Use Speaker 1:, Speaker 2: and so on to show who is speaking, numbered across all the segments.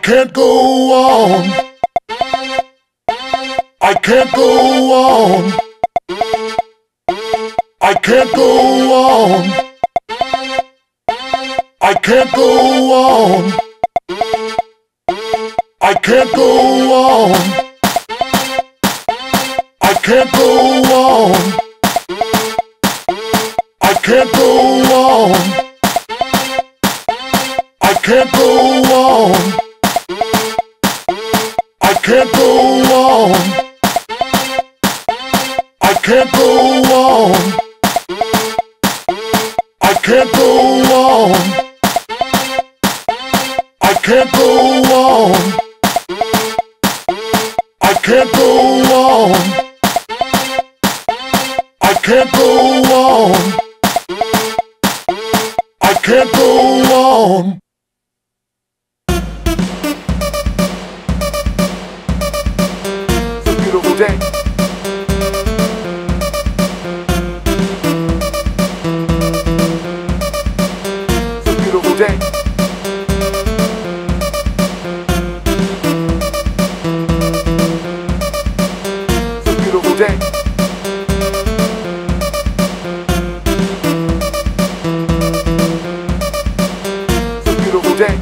Speaker 1: can't go on. I can't go on. I can't go on. I can't go on. I can't go on. I can't go on. I can't go on. I can't go on. I can't go on. I can't go on. I can't go on. I can't go on. I can't go on. I can't go on. I can't go on.
Speaker 2: It's a beautiful day. It's a beautiful day. It's a beautiful day. It's a beautiful day.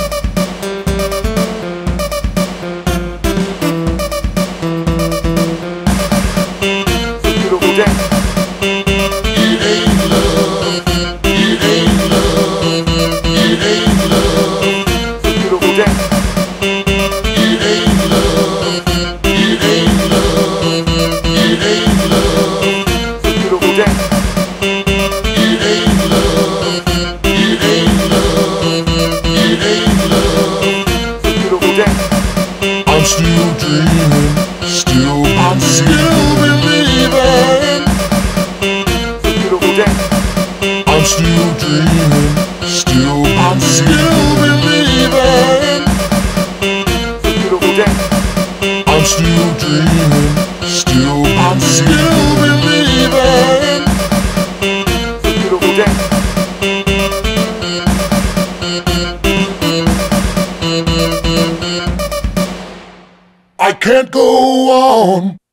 Speaker 1: I'm still dreaming, still believing.
Speaker 2: It's a beautiful day.
Speaker 1: I'm still dreaming, still believing.
Speaker 2: It's a beautiful day.
Speaker 1: I'm still dreaming, still believing.
Speaker 2: It's a beautiful day.
Speaker 1: I can't go on.